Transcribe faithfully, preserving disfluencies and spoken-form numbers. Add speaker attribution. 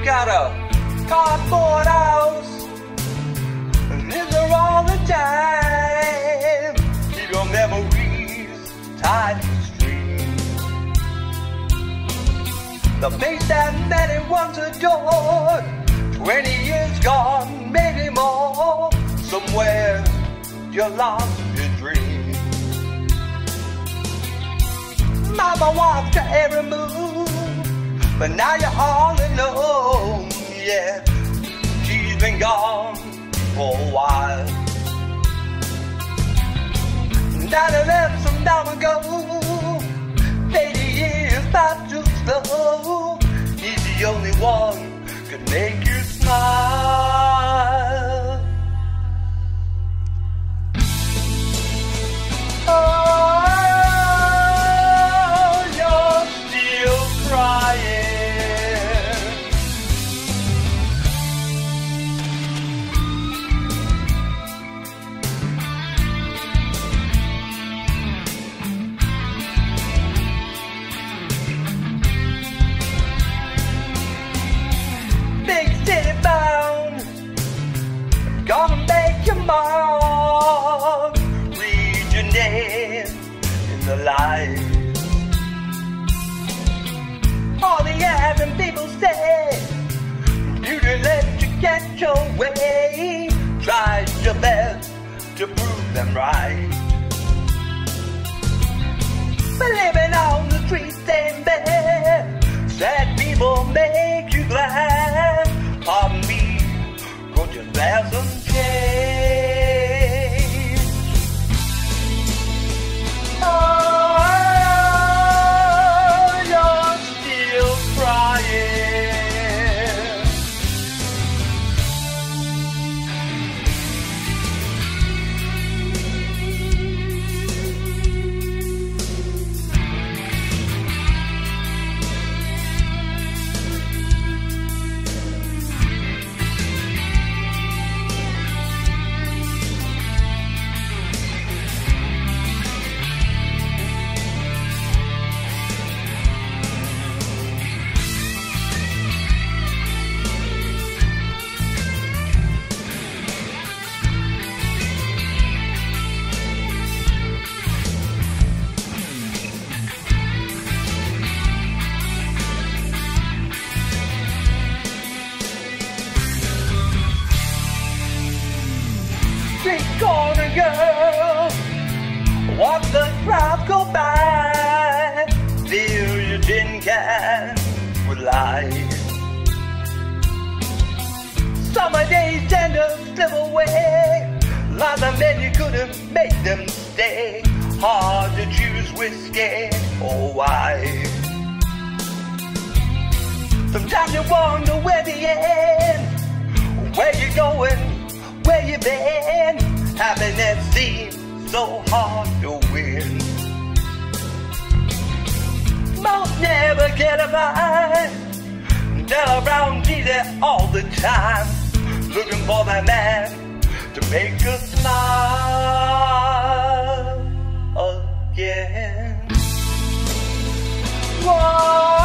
Speaker 1: got a cardboard house, live there all the time. Keep your memories tied to the stream. The face that many once adored, twenty years gone, maybe more. Somewhere you lost your dream. Mama watched your every move, but now you're all alone. Yeah, she's been gone for a while. nine eleven some time ago, eighty years not too slow. He's the only one could make you smile. Oh, you're still crying. Big city bound, gonna make your mark. Read your name in the light. All the average people say, beauty let you get your way. Try your best to prove them right. But living on the streets ain't bad. Sad people make you glad. Pardon me, go to bear some change. Oh, you're still crying. Street corner girl, watch the crowd go by. Fill your tin can with light. Summer days tend to slip away. Lots of men you couldn't make them stay. Hard to choose whiskey or wine. Sometimes you wonder where the end, where you going, where you been. Happiness seems so hard to win. Most never get a mind. Tell around Jesus all the time, looking for that man to make us smile again. Whoa.